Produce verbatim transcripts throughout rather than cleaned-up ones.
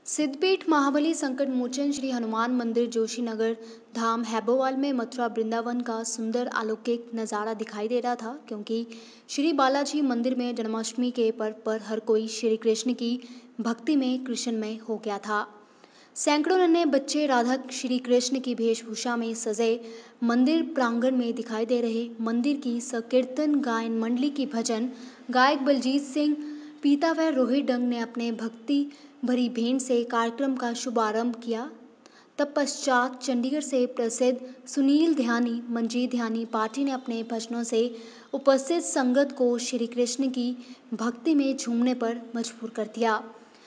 सिद्धपीठ महाबली संकट मोचन श्री हनुमान मंदिर जोशीनगर धाम हैबोवाल में मथुरा वृंदावन का सुंदर अलौकिक नज़ारा दिखाई दे रहा था, क्योंकि श्री बालाजी मंदिर में जन्माष्टमी के पर्व पर हर कोई श्री कृष्ण की भक्ति में कृष्णमय हो गया था। सैकड़ों नन्हे बच्चे राधा श्री कृष्ण की वेशभूषा में सजे मंदिर प्रांगण में दिखाई दे रहे। मंदिर की संकीर्तन गायन मंडली की भजन गायक बलजीत सिंह पीता व रोहित डंग ने अपने भक्ति भरी भेंट से कार्यक्रम का शुभारंभ किया। तत्पश्चात चंडीगढ़ से प्रसिद्ध सुनील ध्यानी मंजीत ध्यानी पार्टी ने अपने भजनों से उपस्थित संगत को श्री कृष्ण की भक्ति में झूमने पर मजबूर कर दिया।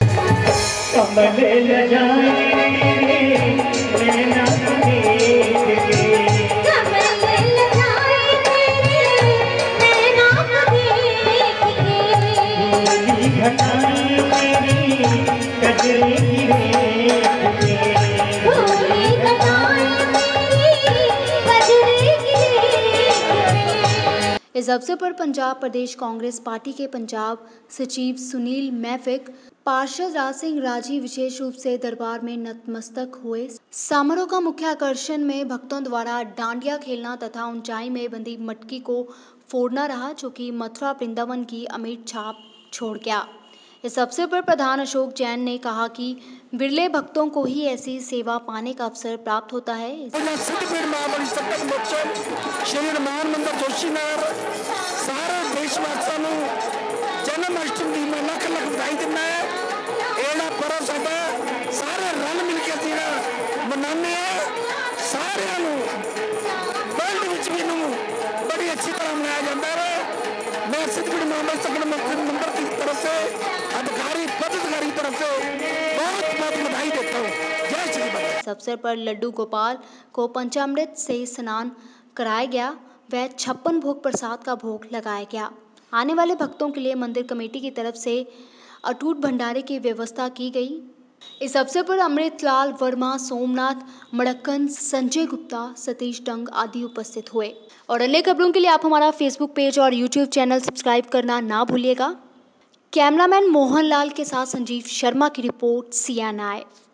इस अवसर पर पंजाब प्रदेश कांग्रेस पार्टी के पंजाब सचिव सुनील मैफिक, पार्षद राज सिंह राजी विशेष रूप से दरबार में नतमस्तक हुए। समारोह का मुख्य आकर्षण में भक्तों द्वारा डांडिया खेलना तथा ऊंचाई में बंधी मटकी को फोड़ना रहा, जो कि मथुरा वृंदावन की अमिट छाप छोड़ गया। इस अवसर पर प्रधान अशोक जैन ने कहा कि बिरले भक्तों को ही ऐसी सेवा पाने का अवसर प्राप्त होता है। सिद्धपीठ महाबली संकट मोचन श्री हनुमान मंदिर जोशीनगर सारे देशवासियों को जन्माष्टमी में लख लख बधाई देना है। एड़ा पर्व साडा सारे रल मिल के जीना मनाने सारे वर्ल्ड विच भी बड़ी अच्छी तरह मनाया जाता है। मैं सिद्धपीठ महाबली संकट मोचन मंदिर की तरफ से अधिकारी पदाधिकारी तरफ से बहुत बहुत बधाई देता हूँ। जय श्री बाला। इस अवसर पर लड्डू गोपाल को पंचामृत से स्नान कराया गया व छप्पन भोग प्रसाद का भोग लगाया गया। आने वाले भक्तों के लिए मंदिर कमेटी की तरफ से अटूट भंडारे की व्यवस्था की गई। इस अवसर पर अमृतलाल वर्मा, सोमनाथ मड़क्कन, संजय गुप्ता, सतीश डंग आदि उपस्थित हुए। और अन्य खबरों के लिए आप हमारा फेसबुक पेज और यूट्यूब चैनल सब्सक्राइब करना ना भूलिएगा। कैमरामैन मोहन लाल के साथ संजीव शर्मा की रिपोर्ट, सी एन आई।